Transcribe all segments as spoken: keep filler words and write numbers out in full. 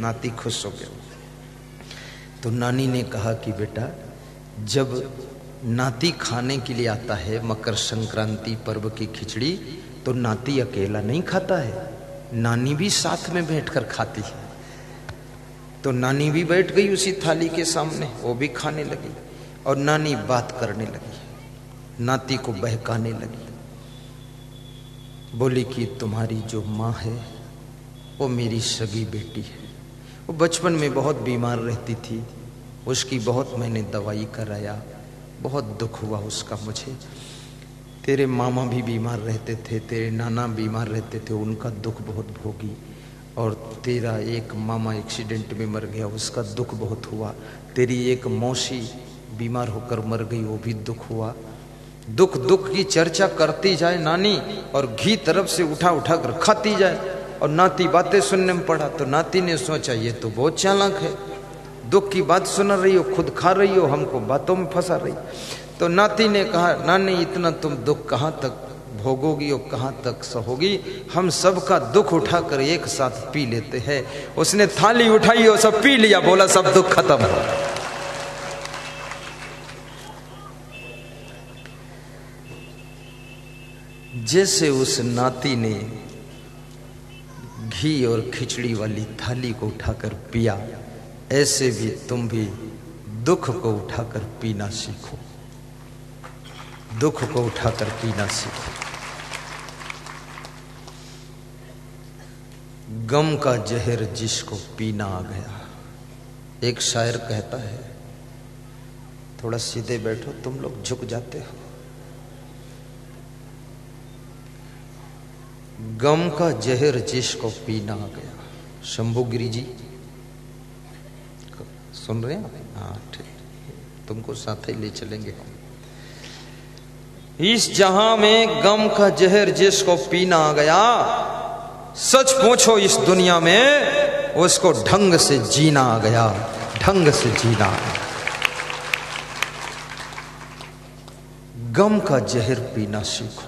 नाती खुश हो गया। तो नानी ने कहा कि बेटा, जब नाती खाने के लिए आता है मकर संक्रांति पर्व की खिचड़ी, तो नाती अकेला नहीं खाता है, नानी भी साथ में बैठकर खाती है। तो नानी भी बैठ गई उसी थाली के सामने, वो भी खाने लगी और नानी बात करने लगी, नाती को बहकाने लगी। बोली कि तुम्हारी जो माँ है वो मेरी सगी बेटी है, वो बचपन में बहुत बीमार रहती थी, उसकी बहुत मैंने दवाई कराया, बहुत दुख हुआ उसका मुझे। तेरे मामा भी बीमार रहते थे, तेरे नाना बीमार रहते थे, उनका दुख बहुत भोगी, और तेरा एक मामा एक्सीडेंट में मर गया, उसका दुख बहुत हुआ। तेरी एक मौसी बीमार होकर मर गई, वो भी दुख हुआ। दुख दुख की चर्चा करती जाए नानी, और घी तरफ से उठा उठा कर खाती जाए। और नाती बातें सुनने में पड़ा, तो नाती ने सोचा ये तो बहुत चालाक है, दुख की बात सुना रही हो, खुद खा रही हो, हमको बातों में फंसा रही। तो नाती ने कहा, नानी इतना तुम दुख कहाँ तक भोगोगी और कहाँ तक सहोगी, हम सबका दुख उठाकर एक साथ पी लेते हैं। उसने थाली उठाई और सब पी लिया, बोला सब दुख खत्म हो। जैसे उस नाती ने घी और खिचड़ी वाली थाली को उठाकर पिया, ऐसे भी तुम भी दुख को उठाकर पीना सीखो, दुख को उठाकर पीना सीखो। गम का जहर जिसको पीना आ गया। एक शायर कहता है, थोड़ा सीधे बैठो, तुम लोग झुक जाते हो। गम का जहर जिसको पीना आ गया। शंभुगिरी जी सुन रहे हैं? हाँ ठीक, तुमको साथ ही ले चलेंगे हम। इस जहां में गम का जहर जिसको पीना आ गया, सच पूछो इस दुनिया में उसको ढंग से जीना आ गया, ढंग से जीना आ गया। गम का जहर पीना सीखो।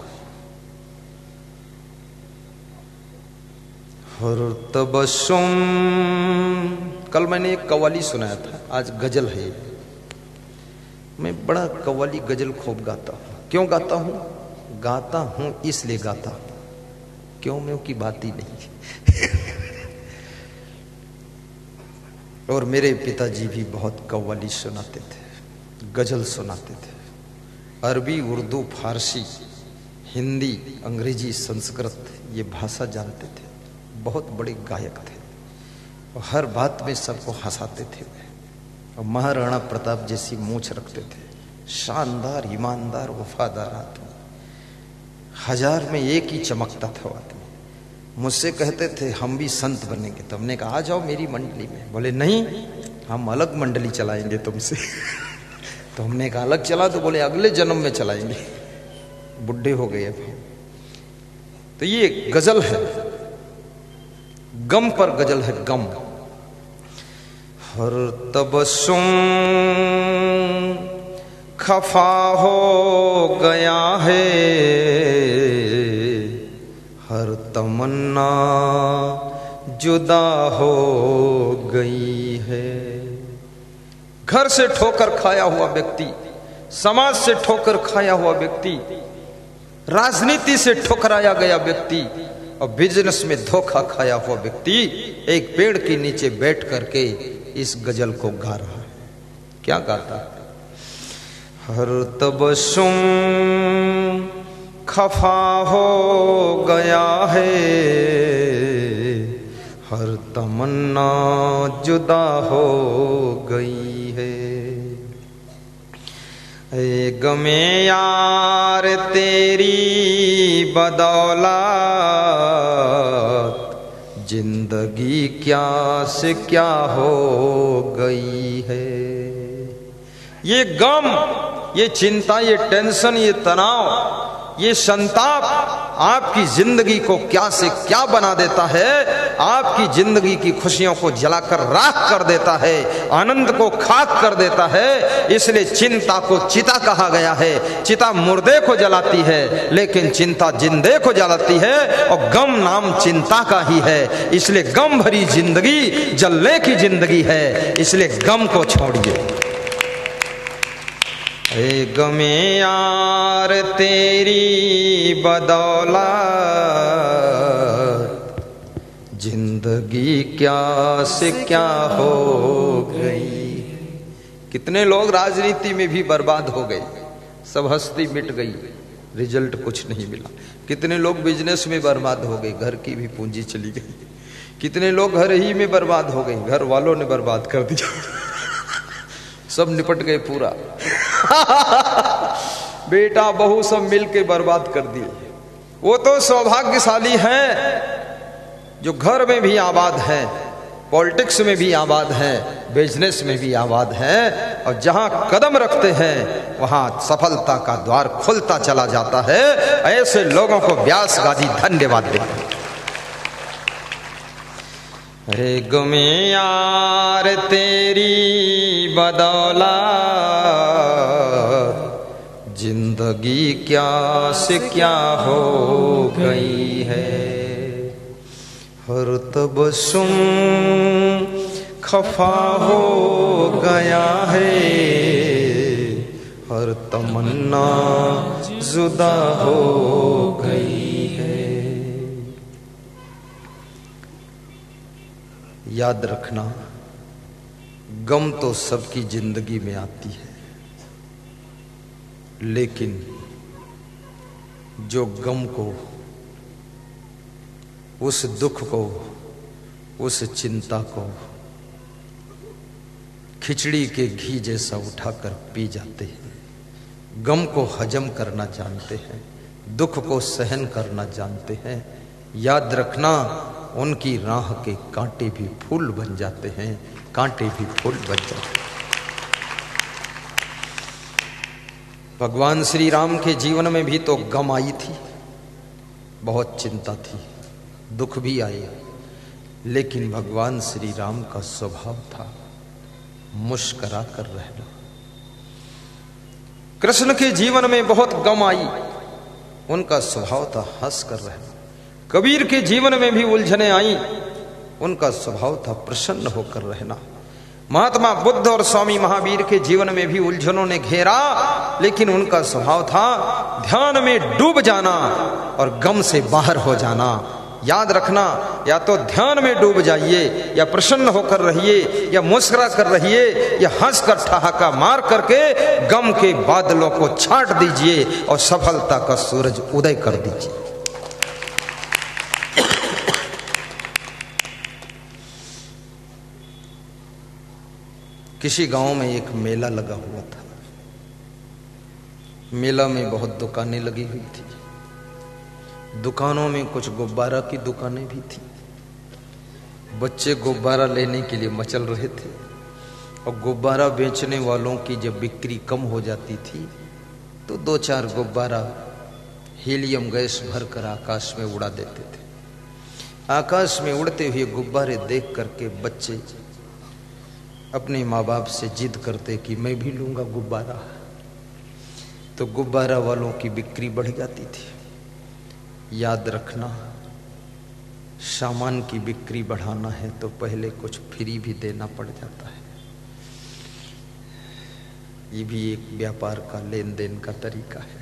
हर तबस्सुम, कल मैंने एक कव्वाली सुनाया था, आज गजल है। मैं बड़ा कव्वाली गजल खूब गाता हूं। क्यों गाता हूं? गाता हूं इसलिए गाता हूं, क्यों में की बात ही नहीं। और मेरे पिताजी भी बहुत कव्वाली सुनाते थे, गजल सुनाते थे। अरबी, उर्दू, फारसी, हिंदी, अंग्रेजी, संस्कृत ये भाषा जानते थे। बहुत बड़े गायक थे और हर बात में सबको हंसाते थे। और महाराणा प्रताप जैसी मूंछ रखते थे, शानदार, ईमानदार, वफादार आदमी। हजार में एक ही चमकता था आदमी। मुझसे कहते थे हम भी संत बनेंगे, तो हमने कहा आ जाओ मेरी मंडली में। बोले नहीं, हम अलग मंडली चलाएंगे तुमसे। तो हमने कहा अलग चला, तो बोले अगले जन्म में चलाएंगे, बुढ़े हो गए अब। तो ये गजल है, गम पर गजल है, गम। हर तबस्सुम खफा हो गया है, हर तमन्ना जुदा हो गई है। घर से ठोकर खाया हुआ व्यक्ति, समाज से ठोकर खाया हुआ व्यक्ति, राजनीति से ठुकराया गया व्यक्ति और बिजनेस में धोखा खाया हुआ व्यक्ति एक पेड़ के नीचे बैठ करके इस गजल को गा रहा है। क्या गाता है? हर तबस्सुम खफा हो गया है, हर तमन्ना जुदा हो गई है। ए गमे यार तेरी बदौलत, जिंदगी क्या से क्या हो गई है। ये गम, ये चिंता, ये टेंशन, ये तनाव, ये संताप आपकी जिंदगी को क्या से क्या बना देता है, आपकी जिंदगी की खुशियों को जलाकर राख कर देता है, आनंद को खाक कर देता है। इसलिए चिंता को चिता कहा गया है। चिता मुर्दे को जलाती है, लेकिन चिंता जिंदे को जलाती है, और गम नाम चिंता का ही है। इसलिए गम भरी जिंदगी जलने की जिंदगी है, इसलिए गम को छोड़िए। ए गमे यार तेरी बदौलत जिंदगी क्या से क्या हो गई। कितने लोग राजनीति में भी बर्बाद हो गए, सब हस्ती मिट गई, रिजल्ट कुछ नहीं मिला। कितने लोग बिजनेस में बर्बाद हो गए, घर की भी पूंजी चली गई। कितने लोग घर ही में बर्बाद हो गए, घर वालों ने बर्बाद कर दिया, सब निपट गए पूरा। बेटा बहू सब मिलके बर्बाद कर दिए। वो तो सौभाग्यशाली हैं जो घर में भी आबाद हैं, पॉलिटिक्स में भी आबाद हैं, बिजनेस में भी आबाद हैं, और जहां कदम रखते हैं वहां सफलता का द्वार खुलता चला जाता है। ऐसे लोगों को व्यास गादी धन्यवाद देते हैं। रे गुमे यार तेरी बदौलत जिंदगी क्या से क्या हो गई है। हर तबस्सुम खफा हो गया है, हर तमन्ना जुदा हो गई है। याद रखना, गम तो सबकी जिंदगी में आती है, लेकिन जो गम को, उस दुख को, उस चिंता को खिचड़ी के घी जैसा उठाकर पी जाते हैं, गम को हजम करना जानते हैं, दुख को सहन करना जानते हैं, याद रखना उनकी राह के कांटे भी फूल बन जाते हैं, कांटे भी फूल बन जाते हैं। भगवान श्री राम के जीवन में भी तो गम आई थी, बहुत चिंता थी, दुख भी आए, लेकिन भगवान श्री राम का स्वभाव था मुस्कुरा कर रहना। कृष्ण के जीवन में बहुत गम आई, उनका स्वभाव था हंस कर रहना। कबीर के जीवन में भी उलझने आई, उनका स्वभाव था प्रसन्न होकर रहना। महात्मा बुद्ध और स्वामी महावीर के जीवन में भी उलझनों ने घेरा, लेकिन उनका स्वभाव था ध्यान में डूब जाना और गम से बाहर हो जाना। याद रखना, या तो ध्यान में डूब जाइए, या प्रसन्न होकर रहिए, या मुस्कुरा कर रहिए, या हंस कर ठहाका मार करके गम के बादलों को छांट दीजिए और सफलता का सूरज उदय कर दीजिए। किसी गांव में एक मेला लगा हुआ था। मेला में बहुत दुकानें लगी हुई थी, दुकानों में कुछ गुब्बारा की दुकानें भी थी। बच्चे गुब्बारा लेने के लिए मचल रहे थे, और गुब्बारा बेचने वालों की जब बिक्री कम हो जाती थी तो दो चार गुब्बारा हीलियम गैस भरकर आकाश में उड़ा देते थे। आकाश में उड़ते हुए गुब्बारे देख करके बच्चे अपने माँ बाप से जिद करते कि मैं भी लूंगा गुब्बारा, तो गुब्बारा वालों की बिक्री बढ़ जाती थी। याद रखना, सामान की बिक्री बढ़ाना है तो पहले कुछ फ्री भी देना पड़ जाता है। ये भी एक व्यापार का लेन देन का तरीका है।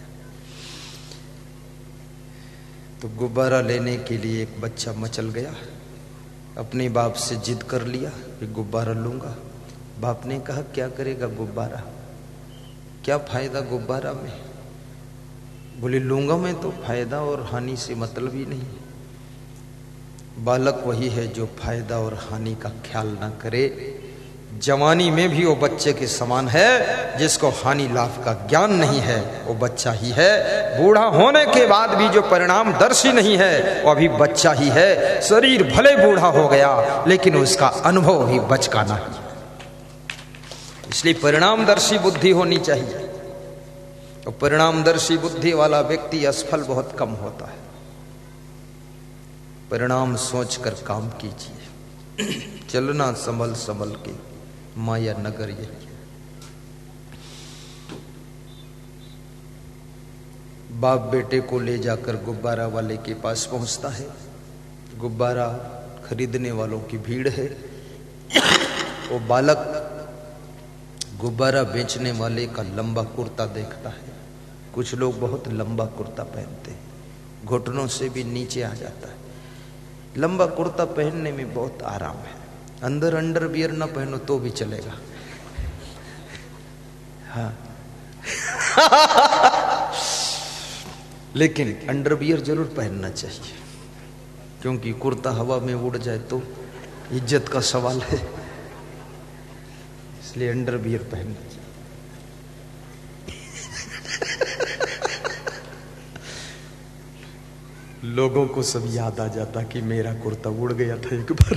तो गुब्बारा लेने के लिए एक बच्चा मचल गया, अपने बाप से जिद कर लिया कि गुब्बारा लूंगा। बाप ने कहा क्या करेगा गुब्बारा, क्या फायदा गुब्बारा में? बोले लूंगा मैं तो फायदा और हानि से मतलब ही नहीं। बालक वही है जो फायदा और हानि का ख्याल ना करे। जवानी में भी वो बच्चे के समान है, जिसको हानि लाभ का ज्ञान नहीं है वो बच्चा ही है। बूढ़ा होने के बाद भी जो परिणाम दर्शी नहीं है वो अभी बच्चा ही है। शरीर भले बूढ़ा हो गया लेकिन उसका अनुभव ही बचकाना है। इसलिए परिणामदर्शी बुद्धि होनी चाहिए, और परिणामदर्शी बुद्धि वाला व्यक्ति असफल बहुत कम होता है। परिणाम सोचकर काम कीजिए। चलना संभल संभल के, माया नगर यही है। बाप बेटे को ले जाकर गुब्बारा वाले के पास पहुंचता है। गुब्बारा खरीदने वालों की भीड़ है। वो बालक गुब्बारा बेचने वाले का लंबा कुर्ता देखता है। कुछ लोग बहुत लंबा कुर्ता पहनते हैं, घुटनों से भी नीचे आ जाता है। लंबा कुर्ता पहनने में बहुत आराम है। अंदर अंडरवियर ना पहनो तो भी चलेगा। हाँ लेकिन अंडरवियर जरूर पहनना चाहिए, क्योंकि कुर्ता हवा में उड़ जाए तो इज्जत का सवाल है, इसलिए अंडरवियर पहनना चाहिए। लोगों को सब याद आ जाता कि मेरा कुर्ता उड़ गया था एक बार।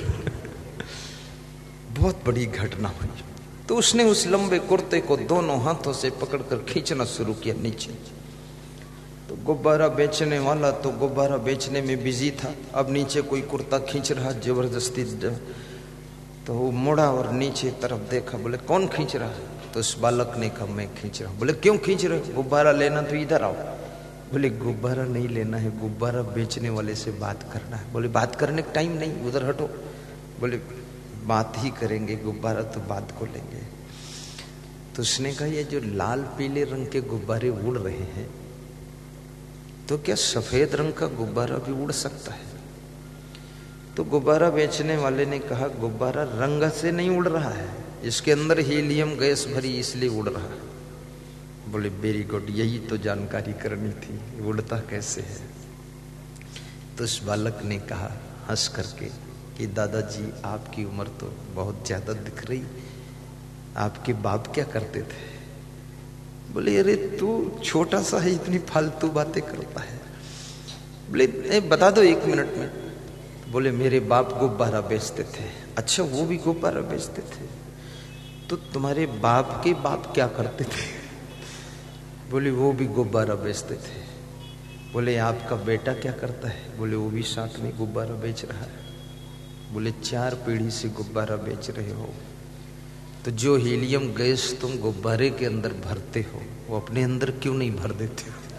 बहुत बड़ी घटना हुई। तो उसने उस लंबे कुर्ते को दोनों हाथों से पकड़कर खींचना शुरू किया नीचे। तो गुब्बारा बेचने वाला तो गुब्बारा बेचने में बिजी था। अब नीचे कोई कुर्ता खींच रहा जबरदस्ती, तो वो मुड़ा और नीचे तरफ देखा। बोले कौन खींच रहा है? तो उस बालक ने कहा मैं खींच रहा हूं। बोले क्यों खींच रहे हो? गुब्बारा लेना तो इधर आओ। बोले गुब्बारा नहीं लेना है, गुब्बारा बेचने वाले से बात करना है। बोले बात करने का टाइम नहीं, उधर हटो। बोले बात ही करेंगे, गुब्बारा तो बात को लेंगे। तो उसने कहा ये जो लाल पीले रंग के गुब्बारे उड़ रहे हैं, तो क्या सफेद रंग का गुब्बारा भी उड़ सकता है? तो गुब्बारा बेचने वाले ने कहा गुब्बारा रंग से नहीं उड़ रहा है, इसके अंदर हीलियम गैस भरी इसलिए उड़ रहा है। बोले वेरी गुड, यही तो जानकारी करनी थी, उड़ता कैसे है। तो उस बालक ने कहा हंस करके कि दादाजी आपकी उम्र तो बहुत ज्यादा दिख रही, आपके बाप क्या करते थे? बोले अरे तू छोटा सा है, इतनी फालतू बातें करता है। बोले बता दो एक मिनट में। बोले मेरे बाप गुब्बारा बेचते थे। अच्छा वो भी गुब्बारा बेचते थे? तो तुम्हारे बाप के बाप क्या करते थे? बोले वो भी गुब्बारा बेचते थे। बोले आपका बेटा क्या करता है? बोले वो भी साथ में गुब्बारा बेच रहा है। बोले चार पीढ़ी से गुब्बारा बेच रहे हो, तो जो हीलियम गैस तुम गुब्बारे के अंदर भरते हो वो अपने अंदर क्यों नहीं भर देते हो?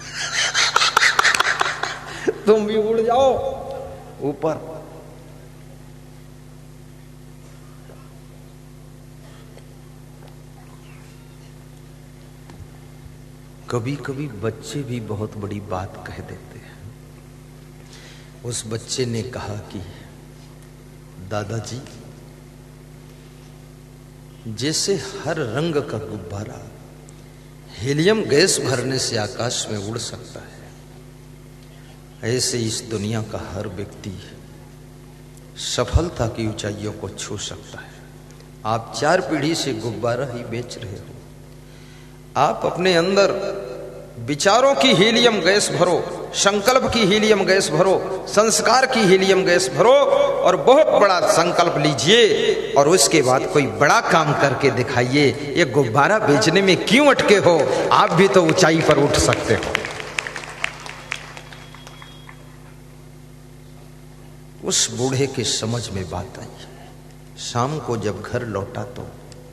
तुम भी उड़ जाओ ऊपर। कभी कभी बच्चे भी बहुत बड़ी बात कह देते हैं। उस बच्चे ने कहा कि दादाजी जैसे हर रंग का गुब्बारा हीलियम गैस भरने से आकाश में उड़ सकता है, ऐसे इस दुनिया का हर व्यक्ति सफलता की ऊंचाइयों को छू सकता है। आप चार पीढ़ी से गुब्बारा ही बेच रहे हो। आप अपने अंदर विचारों की हीलियम गैस भरो, संकल्प की हीलियम गैस भरो, संस्कार की हीलियम गैस भरो और बहुत बड़ा संकल्प लीजिए और उसके बाद कोई बड़ा काम करके दिखाइए। ये गुब्बारा बेचने में क्यों अटके हो? आप भी तो ऊंचाई पर उठ सकते हो। उस बूढ़े के समझ में बात आई। शाम को जब घर लौटा तो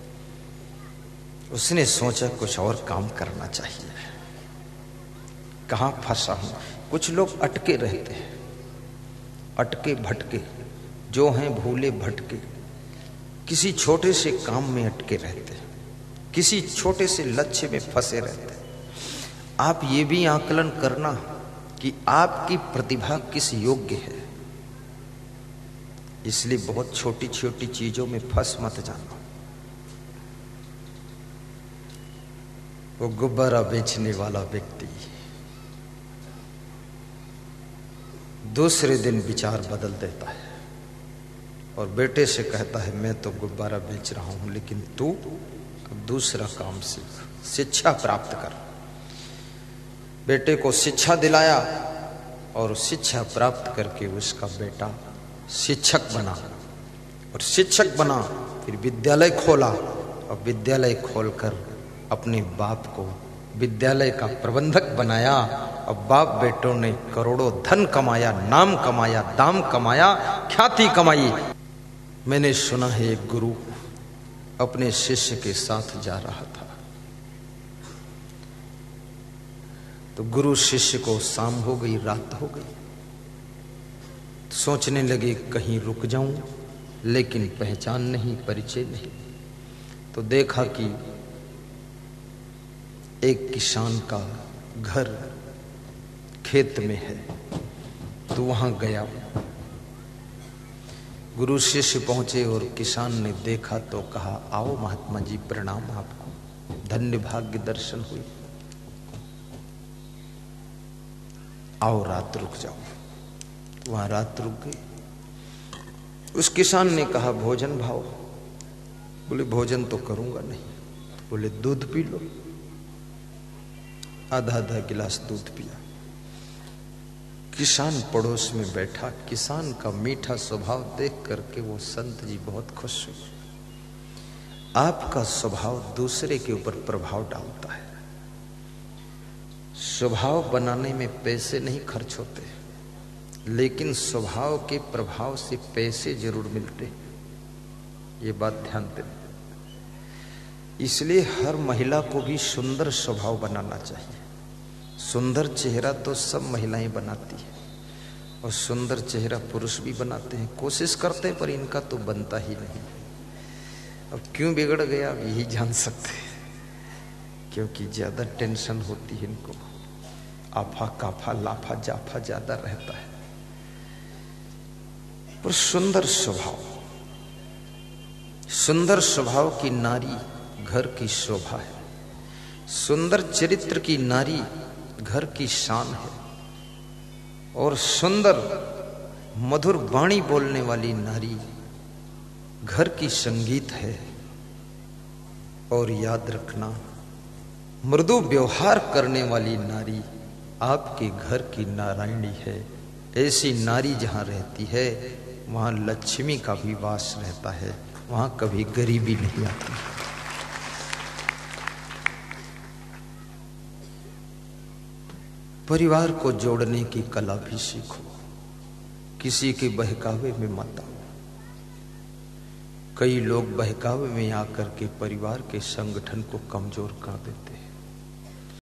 उसने सोचा कुछ और काम करना चाहिए। कहां फंसा हूं? कुछ लोग अटके रहते हैं, अटके भटके जो हैं, भूले भटके किसी छोटे से काम में अटके रहते हैं, किसी छोटे से लक्ष्य में फंसे रहते हैं। आप ये भी आकलन करना कि आपकी प्रतिभा किस योग्य है, इसलिए बहुत छोटी छोटी चीजों में फंस मत जाना। वो गुब्बारा बेचने वाला व्यक्ति दूसरे दिन विचार बदल देता है और बेटे से कहता है मैं तो गुब्बारा बेच रहा हूं, लेकिन तू अब दूसरा काम सीख, शिक्षा प्राप्त कर। बेटे को शिक्षा दिलाया और शिक्षा प्राप्त करके उसका बेटा शिक्षक बना और शिक्षक बना फिर विद्यालय खोला और विद्यालय खोलकर अपने बाप को विद्यालय का प्रबंधक बनाया अब बाप बेटों ने करोड़ों धन कमाया, नाम कमाया, दाम कमाया, ख्याति कमाई। मैंने सुना है एक गुरु अपने शिष्य के साथ जा रहा था, तो गुरु शिष्य को शाम हो गई, रात हो गई, सोचने लगे कहीं रुक जाऊं, लेकिन पहचान नहीं, परिचय नहीं। तो देखा कि एक किसान का घर खेत में है, तो वहां गया। गुरु शिष्य पहुंचे और किसान ने देखा तो कहा, आओ महात्मा जी, प्रणाम आपको, धन्य भाग्य दर्शन हुई, आओ रात रुक जाओ। तो वहां रात रुक गई। उस किसान ने कहा, भोजन भाव? बोले भोजन तो करूंगा नहीं। तो बोले दूध पी लो। आधा आधा गिलास दूध पिया। किसान पड़ोस में बैठा, किसान का मीठा स्वभाव देख करके वो संत जी बहुत खुश हुए। आपका स्वभाव दूसरे के ऊपर प्रभाव डालता है। स्वभाव बनाने में पैसे नहीं खर्च होते, लेकिन स्वभाव के प्रभाव से पैसे जरूर मिलते, ये बात ध्यान दें। इसलिए हर महिला को भी सुंदर स्वभाव बनाना चाहिए। सुंदर चेहरा तो सब महिलाएं बनाती है, और सुंदर चेहरा पुरुष भी बनाते हैं, कोशिश करते हैं, पर इनका तो बनता ही नहीं। अब क्यों बिगड़ गया अब यही जान सकते हैं, क्योंकि ज्यादा टेंशन होती है इनको, आफा काफा लाफा जाफा ज्यादा रहता है। पर सुंदर स्वभाव, सुंदर स्वभाव की नारी घर की शोभा है। सुंदर चरित्र की नारी घर की शान है, और सुंदर मधुर वाणी बोलने वाली नारी घर की संगीत है। और याद रखना, मृदु व्यवहार करने वाली नारी आपके घर की नारायणी है। ऐसी नारी जहां रहती है वहां लक्ष्मी का भी वास रहता है, वहां कभी गरीबी नहीं आती। परिवार को जोड़ने की कला भी सीखो, किसी के बहकावे में मत आओ। कई लोग बहकावे में आकर के परिवार के संगठन को कमजोर कर देते हैं।